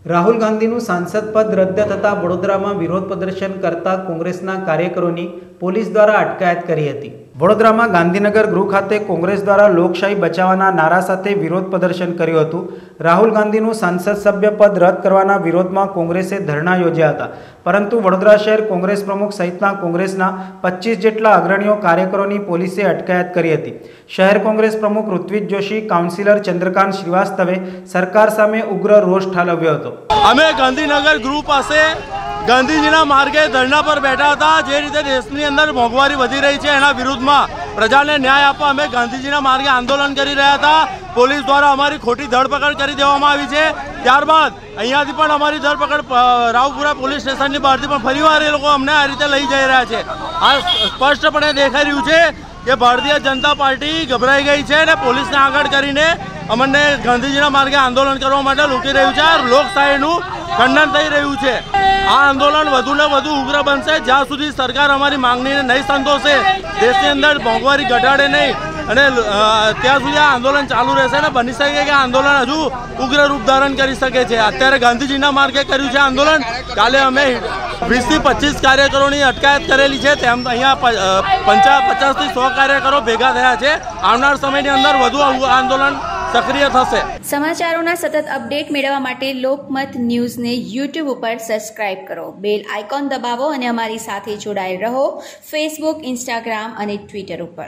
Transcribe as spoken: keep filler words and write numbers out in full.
રાહુલ ગાંધીનું સાંસદ પદ રદ થતાં વડોદરામાં વિરોધ પ્રદર્શન કરતા કોંગ્રેસના કાર્યકરોની પોલીસ દ્વારા અટકાયત કરી હતી। વડોદરામાં ગાંધીનગર ગૃહ ખાતે કોંગ્રેસ દ્વારા લોકશાહી બચાવવાના નારા સાથે વિરોધ પ્રદર્શન કર્યું હતું। રાહુલ ગાંધીનું સાંસદ સભ્ય પદ રદ કરવાના વિરોધમાં કોંગ્રેસે ધરણા યોજ્યા હતા, પરંતુ વડોદરા શહેર કોંગ્રેસ પ્રમુખ સહિતના કોંગ્રેસના પચીસ જેટલા અગ્રણીઓ કાર્યકરોની પોલીસે અટકાયત કરી હતી। શહેર કોંગ્રેસ પ્રમુખ ઋત્વિજ જોશી, કાઉન્સિલર ચંદ્રકાંત શ્રીવાસ્તવે સરકાર સામે ઉગ્ર રોષ ઠાલવ્યો હતો। અમે ગાંધીનગર ગૃહ પાસે ગાંધીજીના માર્ગે ધરણા પર બેઠા હતા। જે રીતે દેશની અંદર મોંઘવારી વધી રહી છે એના વિરુદ્ધમાં પ્રજાને ન્યાય આપવા અમે ગાંધીજીના માર્ગે આંદોલન કરી રહ્યા હતા। પોલીસ દ્વારા અમારી ખોટી ધરપકડ કરી દેવામાં આવી છે। ત્યારબાદ અહીંયાથી પણ અમારી ધરપકડ રાવપુરા પોલીસ સ્ટેશનની બહારથી પણ ફરીવાર એ લોકો અમને આ રીતે લઈ જઈ રહ્યા છે। આ સ્પષ્ટપણે દેખાઈ રહ્યું છે કે ભારતીય જનતા પાર્ટી ગભરાઈ ગઈ છે અને પોલીસને આગળ કરીને અમને ગાંધીજીના માર્ગે આંદોલન કરવા માટે લૂંટી રહ્યું છે। લોકશાહીનું ખંડન થઈ રહ્યું છે। આ આંદોલન વધુ ને વધુ ઉગ્ર બનશે જ્યાં સુધી સરકાર અમારી માંગણીને નહીં સંતોષે, દેશની અંદર મોંઘવારી ઘટાડે નહીં અને ત્યાં સુધી આ આંદોલન ચાલુ રહેશે ને બની શકે કે આંદોલન હજુ ઉગ્ર રૂપ ધારણ કરી શકે છે। અત્યારે ગાંધીજીના માર્ગે કર્યું છે આંદોલન, કાલે અમે વીસથી પચીસ કાર્યકરોની અટકાયત કરેલી છે। તેમ અહીંયા પંચા પચાસથી સો કાર્યકરો ભેગા થયા છે। આવનાર સમયની અંદર વધુ આંદોલન સક્રિય થશે। સમાચારોના સતત અપડેટ મેળવવા માટે લોકમત ન્યૂઝને યુટ્યુબ ઉપર સબસ્ક્રાઇબ કરો, બેલ આઇકોન દબાવો અને અમારી સાથે જોડાયેલ રહો ફેસબુક, ઇન્સ્ટાગ્રામ અને ટ્વિટર ઉપર।